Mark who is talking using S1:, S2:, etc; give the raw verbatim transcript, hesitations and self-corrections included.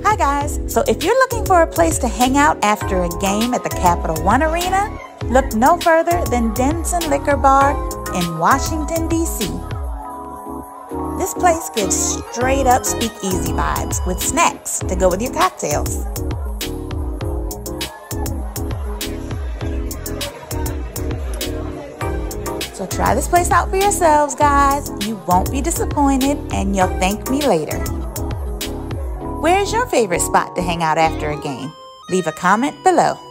S1: Hi guys, so if you're looking for a place to hang out after a game at the Capital One Arena, look no further than Denson Liquor Bar in Washington, D C This place gives straight up speakeasy vibes with snacks to go with your cocktails. So try this place out for yourselves, guys. You won't be disappointed and you'll thank me later. Where's your favorite spot to hang out after a game? Leave a comment below.